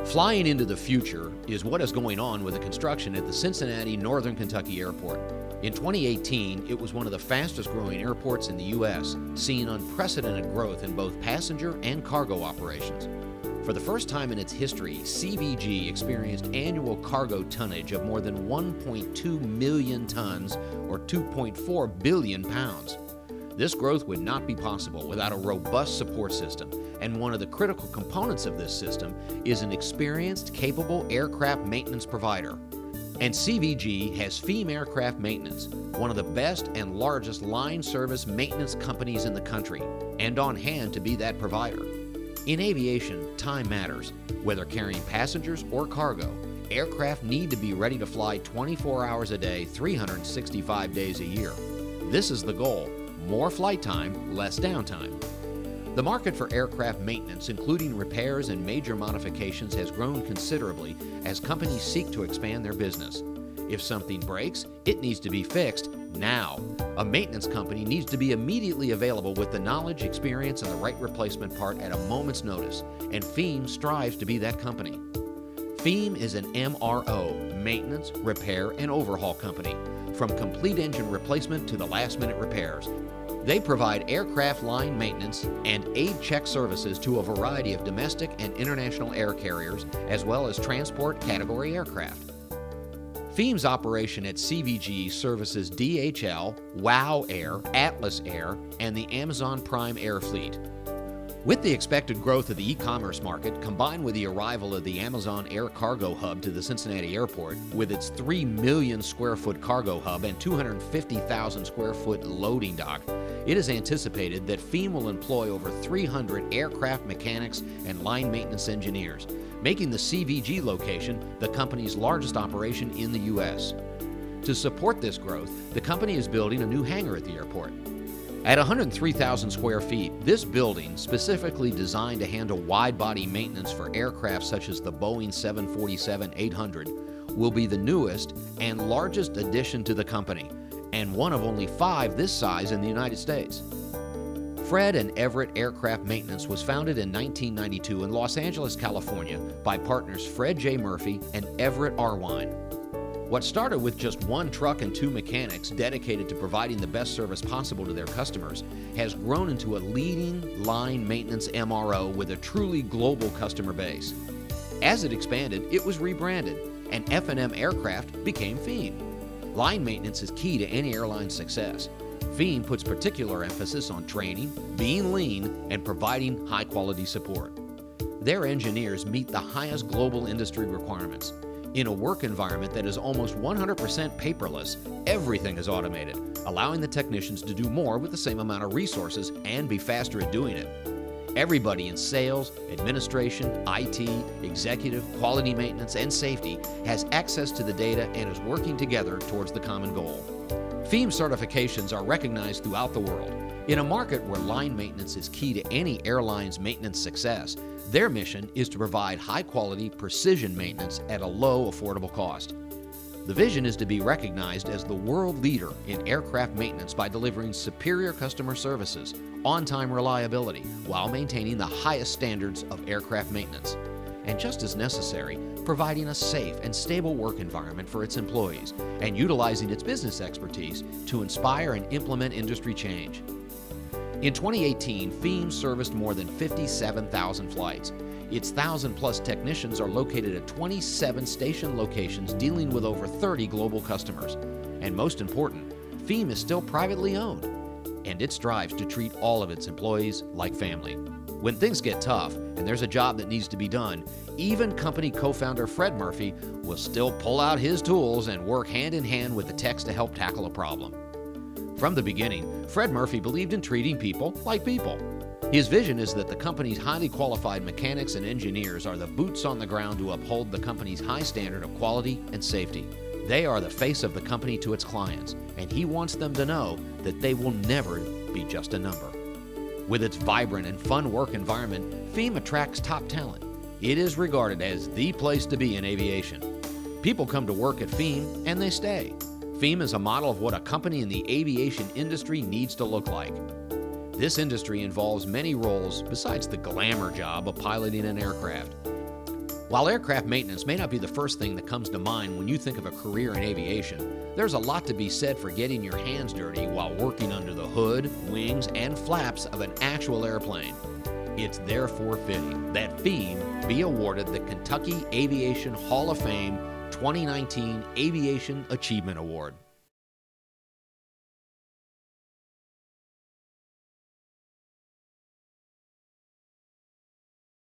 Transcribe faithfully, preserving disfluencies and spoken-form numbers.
Flying into the future is what is going on with the construction at the Cincinnati Northern Kentucky Airport. In twenty eighteen, it was one of the fastest growing airports in the U S, seeing unprecedented growth in both passenger and cargo operations. For the first time in its history, C V G experienced annual cargo tonnage of more than one point two million tons or two point four billion pounds. This growth would not be possible without a robust support system, and one of the critical components of this system is an experienced, capable aircraft maintenance provider. And C V G has Pheam Aircraft Maintenance, one of the best and largest line service maintenance companies in the country, and on hand to be that provider. In aviation, time matters. Whether carrying passengers or cargo, aircraft need to be ready to fly twenty-four hours a day, three hundred sixty-five days a year. This is the goal: more flight time, less downtime. The market for aircraft maintenance, including repairs and major modifications, has grown considerably as companies seek to expand their business. If something breaks, it needs to be fixed now. A maintenance company needs to be immediately available with the knowledge, experience, and the right replacement part at a moment's notice, and Pheam strives to be that company. Pheam is an M R O, maintenance, repair, and overhaul company, from complete engine replacement to the last-minute repairs. They provide aircraft line maintenance and aid check services to a variety of domestic and international air carriers, as well as transport category aircraft. Pheam's operation at C V G services D H L, WOW Air, Atlas Air, and the Amazon Prime Air fleet. With the expected growth of the e-commerce market, combined with the arrival of the Amazon Air Cargo Hub to the Cincinnati Airport, with its three million square foot cargo hub and two hundred fifty thousand square foot loading dock, it is anticipated that Pheam will employ over three hundred aircraft mechanics and line maintenance engineers, making the C V G location the company's largest operation in the U S. To support this growth, the company is building a new hangar at the airport. At one hundred three thousand square feet, this building, specifically designed to handle wide-body maintenance for aircraft such as the Boeing seven forty-seven eight hundred, will be the newest and largest addition to the company, and one of only five this size in the United States. Fred and Everett Aircraft Maintenance was founded in nineteen ninety-two in Los Angeles, California by partners Fred J. Murphy and Everett Arwine. What started with just one truck and two mechanics dedicated to providing the best service possible to their customers has grown into a leading line maintenance M R O with a truly global customer base. As it expanded, it was rebranded, and F and M Aircraft became Pheam. Line maintenance is key to any airline's success. Pheam puts particular emphasis on training, being lean, and providing high-quality support. Their engineers meet the highest global industry requirements. In a work environment that is almost one hundred percent paperless, everything is automated, allowing the technicians to do more with the same amount of resources and be faster at doing it. Everybody in sales, administration, I T, executive, quality maintenance, and safety has access to the data and is working together towards the common goal. Pheam certifications are recognized throughout the world. In a market where line maintenance is key to any airline's maintenance success, their mission is to provide high-quality, precision maintenance at a low, affordable cost. The vision is to be recognized as the world leader in aircraft maintenance by delivering superior customer services, on-time reliability, while maintaining the highest standards of aircraft maintenance. And just as necessary, providing a safe and stable work environment for its employees and utilizing its business expertise to inspire and implement industry change. In twenty eighteen, Pheam serviced more than fifty-seven thousand flights. Its one thousand plus technicians are located at twenty-seven station locations dealing with over thirty global customers. And most important, Pheam is still privately owned, and it strives to treat all of its employees like family. When things get tough and there's a job that needs to be done, even company co-founder Fred Murphy will still pull out his tools and work hand in hand with the techs to help tackle a problem. From the beginning, Fred Murphy believed in treating people like people. His vision is that the company's highly qualified mechanics and engineers are the boots on the ground to uphold the company's high standard of quality and safety. They are the face of the company to its clients, and he wants them to know that they will never be just a number. With its vibrant and fun work environment, Pheam attracts top talent. It is regarded as the place to be in aviation. People come to work at Pheam and they stay. Pheam is a model of what a company in the aviation industry needs to look like. This industry involves many roles besides the glamour job of piloting an aircraft. While aircraft maintenance may not be the first thing that comes to mind when you think of a career in aviation, there's a lot to be said for getting your hands dirty while working under the hood, wings, and flaps of an actual airplane. It's therefore fitting that Pheem be awarded the Kentucky Aviation Hall of Fame twenty nineteen Aviation Achievement Award.